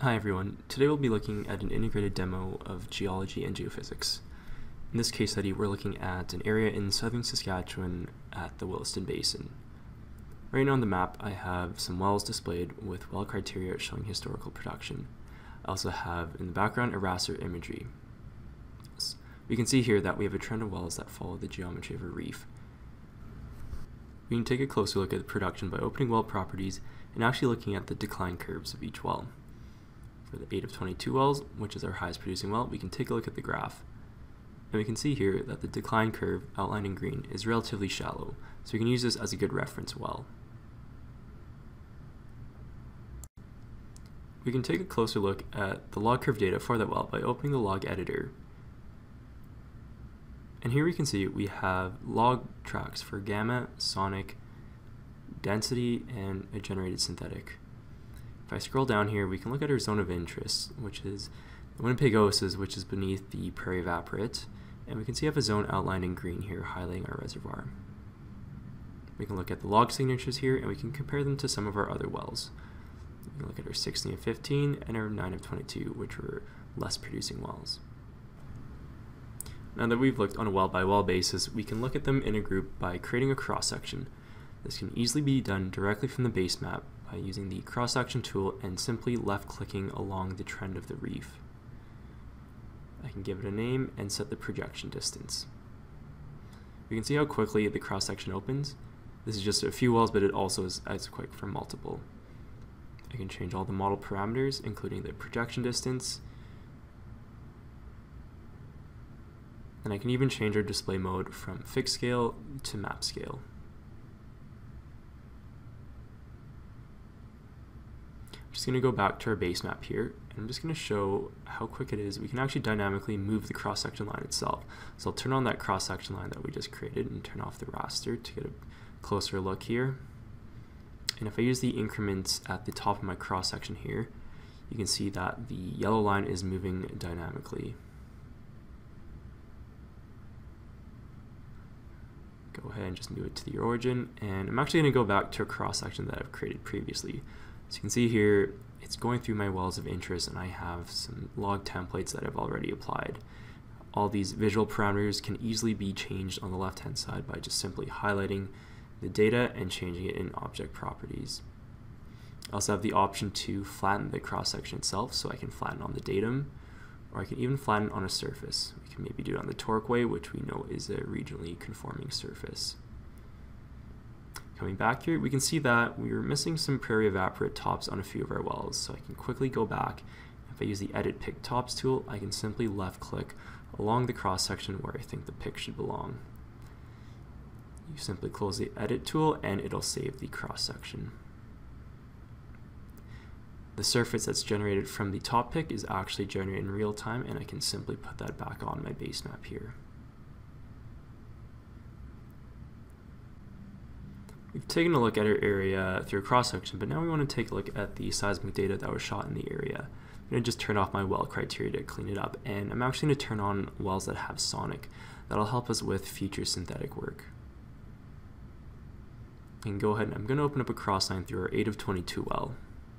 Hi everyone, today we'll be looking at an integrated demo of geology and geophysics. In this case study, we're looking at an area in southern Saskatchewan at the Williston Basin. Right now on the map, I have some wells displayed with well criteria showing historical production. I also have in the background a raster imagery. We can see here that we have a trend of wells that follow the geometry of a reef. We can take a closer look at the production by opening well properties and actually looking at the decline curves of each well. For the 8 of 22 wells, which is our highest producing well, we can take a look at the graph. And we can see here that the decline curve outlined in green is relatively shallow, so we can use this as a good reference well. We can take a closer look at the log curve data for that well by opening the log editor. And here we can see we have log tracks for gamma, sonic, density, and a generated synthetic. If I scroll down here, we can look at our zone of interest, which is the Winnipeg Oasis, which is beneath the Prairie Evaporate, and we can see I have a zone outlined in green here highlighting our reservoir. We can look at the log signatures here, and we can compare them to some of our other wells. We can look at our 16 of 15 and our 9 of 22, which were less producing wells. Now that we've looked on a well-by-well basis, we can look at them in a group by creating a cross-section. This can easily be done directly from the base map by using the cross-section tool and simply left-clicking along the trend of the reef. I can give it a name and set the projection distance. We can see how quickly the cross-section opens. This is just a few wells, but it also is as quick for multiple. I can change all the model parameters, including the projection distance, and I can even change our display mode from fixed scale to map scale. I'm just going to go back to our base map here, and I'm just going to show how quick it is. We can actually dynamically move the cross-section line itself. So I'll turn on that cross-section line that we just created and turn off the raster to get a closer look here. And if I use the increments at the top of my cross-section here, you can see that the yellow line is moving dynamically. Go ahead and just move it to the origin, and I'm actually going to go back to a cross-section that I've created previously. So you can see here, it's going through my wells of interest, and I have some log templates that I've already applied. All these visual parameters can easily be changed on the left-hand side by just simply highlighting the data and changing it in object properties. I also have the option to flatten the cross-section itself, so I can flatten on the datum, or I can even flatten on a surface. We can maybe do it on the torqueway, which we know is a regionally conforming surface. Coming back here, we can see that we were missing some Prairie Evaporate tops on a few of our wells, so I can quickly go back. If I use the Edit Pick Tops tool, I can simply left-click along the cross-section where I think the pick should belong. You simply close the Edit tool, and it'll save the cross-section. The surface that's generated from the top pick is actually generated in real time, and I can simply put that back on my base map here. We've taken a look at our area through a cross-section, but now we want to take a look at the seismic data that was shot in the area. I'm going to just turn off my well criteria to clean it up, and I'm actually going to turn on wells that have sonic. That'll help us with future synthetic work. And go ahead, and I'm going to open up a cross line through our 8 of 22 well.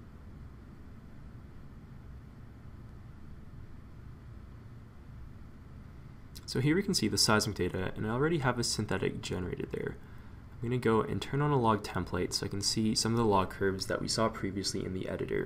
So here we can see the seismic data, and I already have a synthetic generated there. I'm going to go and turn on a log template so I can see some of the log curves that we saw previously in the editor.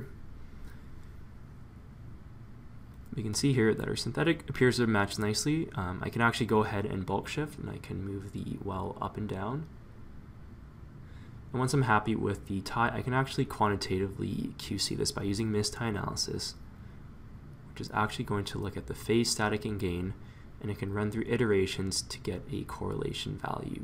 We can see here that our synthetic appears to match nicely. I can actually go ahead and bulk shift, and I can move the well up and down. And once I'm happy with the tie, I can actually quantitatively QC this by using mist tie analysis, which is actually going to look at the phase, static, and gain, and it can run through iterations to get a correlation value.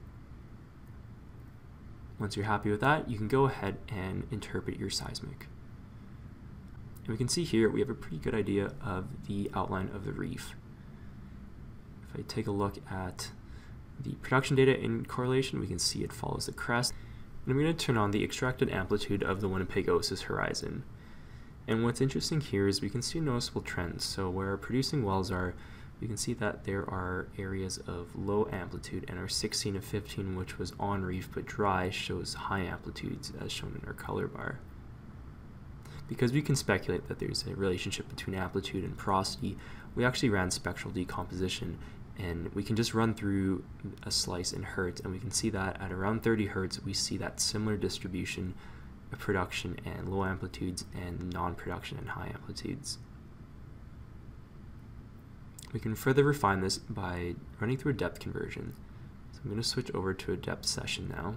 Once you're happy with that, you can go ahead and interpret your seismic. And we can see here we have a pretty good idea of the outline of the reef. If I take a look at the production data in correlation, we can see it follows the crest. And I'm going to turn on the extracted amplitude of the Winnipeg Oasis horizon. And what's interesting here is we can see noticeable trends. So where our producing wells are, we can see that there are areas of low amplitude, and our 16 of 15, which was on reef but dry, shows high amplitudes as shown in our color bar. because we can speculate that there's a relationship between amplitude and porosity, we actually ran spectral decomposition, and we can just run through a slice in hertz, and we can see that at around 30 hertz we see that similar distribution of production and low amplitudes and non-production and high amplitudes. We can further refine this by running through a depth conversion. So I'm going to switch over to a depth session now.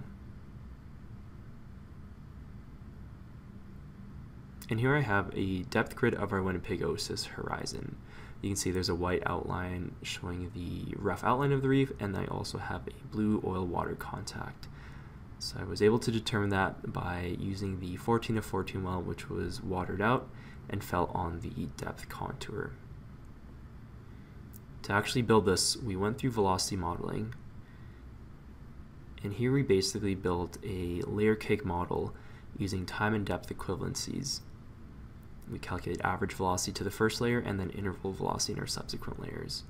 And here I have a depth grid of our Winnipegosis horizon. You can see there's a white outline showing the rough outline of the reef, and I also have a blue oil-water contact. So I was able to determine that by using the 14 of 14 well, which was watered out and fell on the depth contour. To actually build this, we went through velocity modeling, and here we basically built a layer cake model using time and depth equivalencies. We calculate average velocity to the first layer and then interval velocity in our subsequent layers.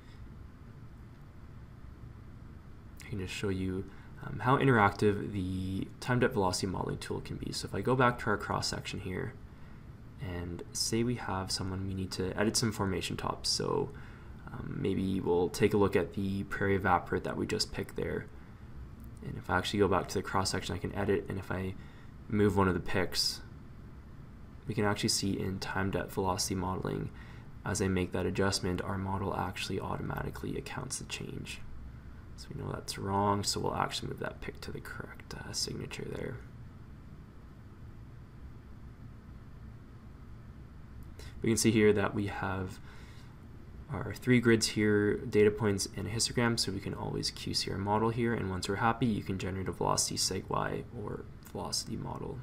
I can just show you how interactive the time depth velocity modeling tool can be. So if I go back to our cross section here and say we have someone we need to edit some formation tops, so maybe we'll take a look at the prairie evaporate that we just picked there. And if I actually go back to the cross section, I can edit, and if I move one of the picks, we can actually see in time depth velocity modeling, as I make that adjustment, our model actually automatically accounts the change. So we know that's wrong, so we'll actually move that pick to the correct signature there. We can see here that we have our 3 grids here, data points, and a histogram, so we can always QC our model here, and once we're happy, you can generate a velocity seg-y or velocity model.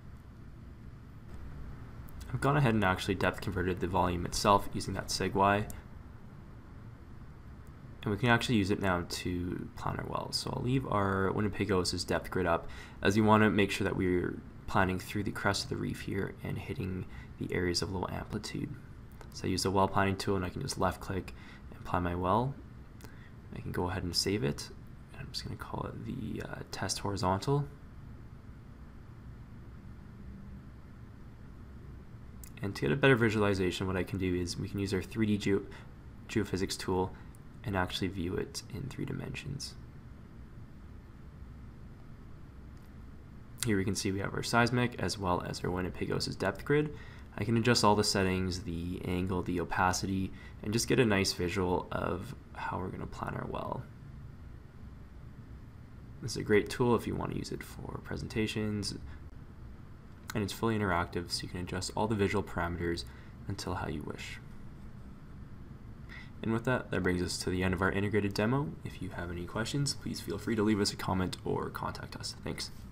I've gone ahead and actually depth converted the volume itself using that seg-y, and we can actually use it now to plan our wells. So I'll leave our Winnipegosis depth grid up, as we want to make sure that we're planning through the crest of the reef here and hitting the areas of low amplitude. So I use the well planning tool, and I can just left click and plan my well. I can go ahead and save it. I'm just going to call it the test horizontal. And to get a better visualization, what I can do is we can use our 3D Geophysics tool and actually view it in 3 dimensions. Here we can see we have our seismic as well as our Winnipegosis depth grid. I can adjust all the settings, the angle, the opacity, and just get a nice visual of how we're going to plan our well. This is a great tool if you want to use it for presentations, and it's fully interactive, so you can adjust all the visual parameters until how you wish. And with that, that brings us to the end of our integrated demo. If you have any questions, please feel free to leave us a comment or contact us. Thanks.